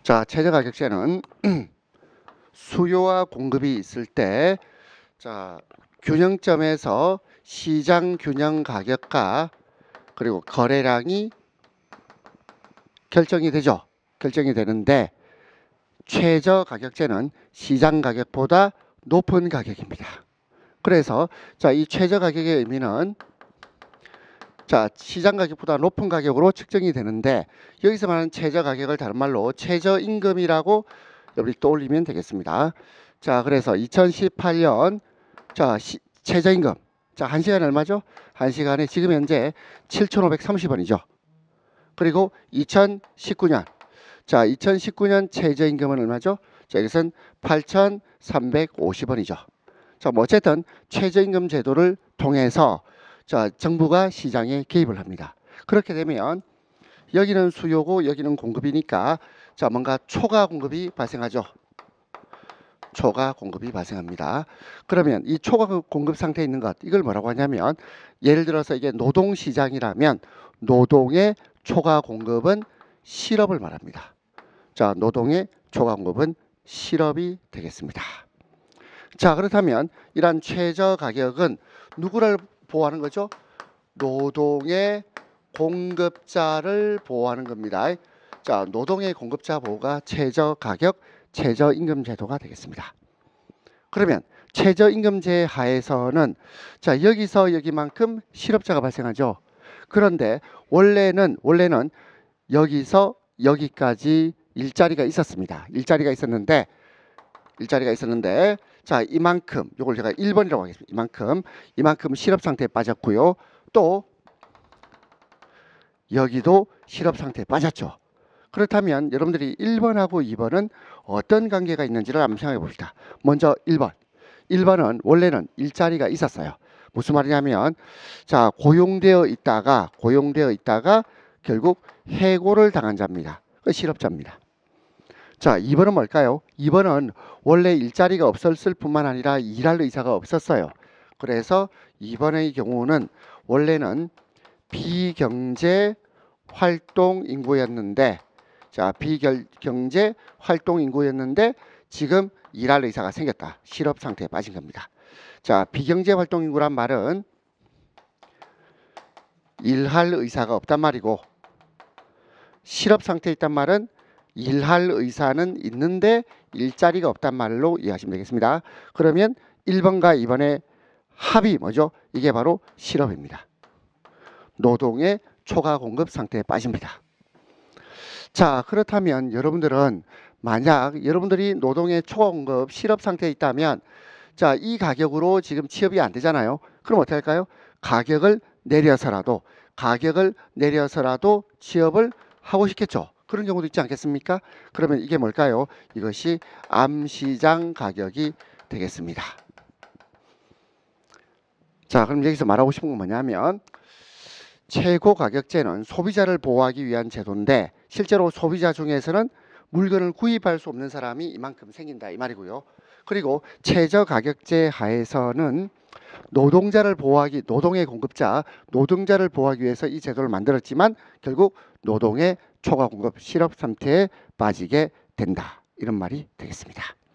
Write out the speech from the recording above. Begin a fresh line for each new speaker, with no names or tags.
자, 최저가격제는 수요와 공급이 있을 때 균형점에서 시장 균형 가격과 그리고 거래량이 결정이 되죠. 결정이 되는데 최저가격제는 시장 가격보다 높은 가격입니다. 그래서 이 최저가격의 의미는 시장 가격보다 높은 가격으로 측정이 되는데 여기서 말하는 최저가격을 다른 말로 최저임금이라고 여러분이 떠올리면 되겠습니다. 그래서 2018년 최저임금 1시간에 얼마죠? 1시간에 지금 현재 7,530원이죠. 그리고 2019년 2019년 최저임금은 얼마죠? 여기서는 8,350원이죠. 뭐 어쨌든 최저임금 제도를 통해서 정부가 시장에 개입을 합니다. 그렇게 되면 여기는 수요고 여기는 공급이니까 뭔가 초과 공급이 발생하죠. 초과 공급이 발생합니다. 그러면 이 초과 공급 상태에 있는 것 이걸 뭐라고 하냐면 예를 들어서 이게 노동시장이라면 노동의 초과 공급은 실업을 말합니다. 노동의 초과 공급은 실업이 되겠습니다. 그렇다면 이러한 최저가격은 누구를 보호하는 거죠? 노동의 공급자를 보호하는 겁니다. 노동의 공급자 보호가 최저가격, 최저임금 제도가 되겠습니다. 그러면 최저임금제 하에서는 여기서 여기만큼 실업자가 발생하죠. 그런데 원래는 여기서 여기까지 일자리가 있었습니다. 일자리가 있었는데 이만큼 요걸 제가 1번이라고 하겠습니다. 이만큼 실업 상태에 빠졌고요. 또 여기도 실업 상태에 빠졌죠. 그렇다면 여러분들이 1번하고 2번은 어떤 관계가 있는지를 한번 생각해 봅시다. 먼저 1번. 1번은 원래는 일자리가 있었어요. 무슨 말이냐면 고용되어 있다가 결국 해고를 당한 자입니다. 실업자입니다. 2번은 뭘까요? 2번은 원래 일자리가 없었을 뿐만 아니라 일할 의사가 없었어요. 그래서 2번의 경우는 원래는 비경제 활동 인구였는데 비경제 활동 인구였는데 지금 일할 의사가 생겼다. 실업 상태에 빠진 겁니다. 비경제 활동 인구란 말은 일할 의사가 없단 말이고 실업 상태에 있단 말은 일할 의사는 있는데 일자리가 없단 말로 이해하시면 되겠습니다. 그러면 1번과 2번의 합이 뭐죠? 이게 바로 실업입니다. 노동의 초과 공급 상태에 빠집니다. 그렇다면 여러분들은 만약 여러분들이 노동의 초과 공급 실업 상태에 있다면 이 가격으로 지금 취업이 안 되잖아요. 그럼 어떻게 할까요? 가격을 내려서라도 취업을 하고 싶겠죠. 그런 경우도 있지 않겠습니까? 그러면 이게 뭘까요? 이것이 암시장 가격이 되겠습니다. 그럼 여기서 말하고 싶은 건 뭐냐면 최고가격제는 소비자를 보호하기 위한 제도인데 실제로 소비자 중에서는 물건을 구입할 수 없는 사람이 이만큼 생긴다 이 말이고요. 그리고 최저가격제 하에서는 노동의 공급자, 노동자를 보호하기 위해서 이 제도를 만들었지만 결국 노동의 초과 공급 실업 상태에 빠지게 된다. 이런 말이 되겠습니다.